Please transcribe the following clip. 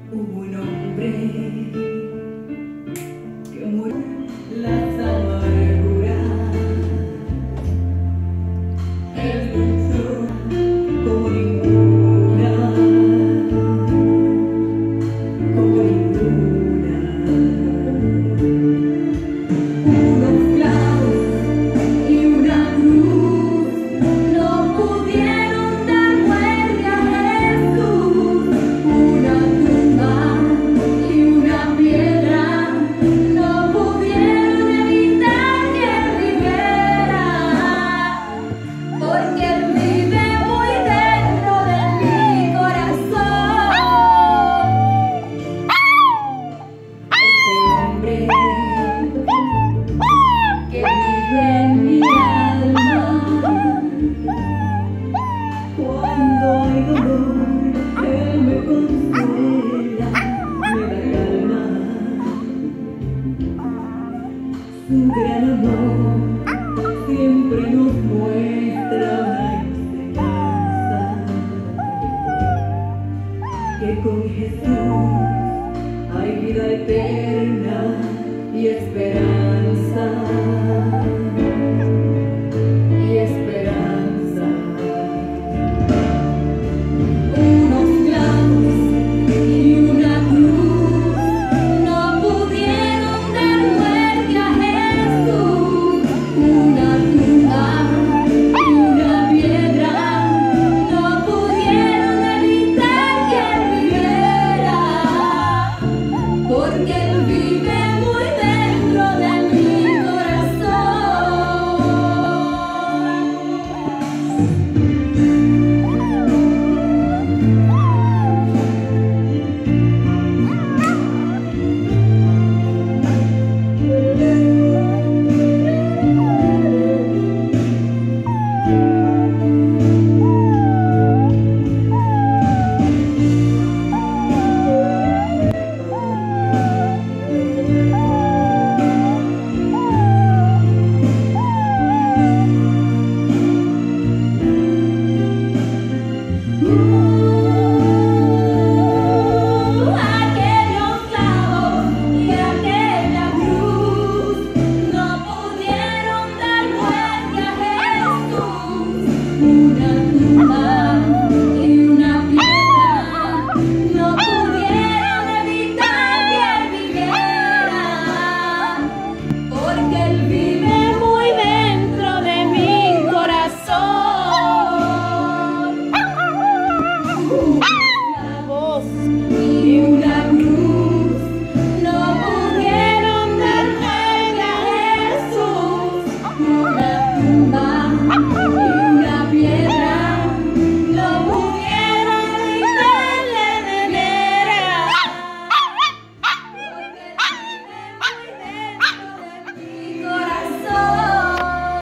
Hubo un hombre que murió las amarguras. Él luchó como ninguna, como ninguna. Unos clavos y una cruz no pudieron dar muerte a Jesús. Una tumba y una piedra no pudieron evitar que Él viviera, porque Él vive muy dentro de mi corazón. Ese hombre que vive en mi alma, cuando hay dolor, Él me consuela, me da calma. Su gran amor siempre nos muestra una enseñanza, que con Jesús hay vida eterna y esperanza.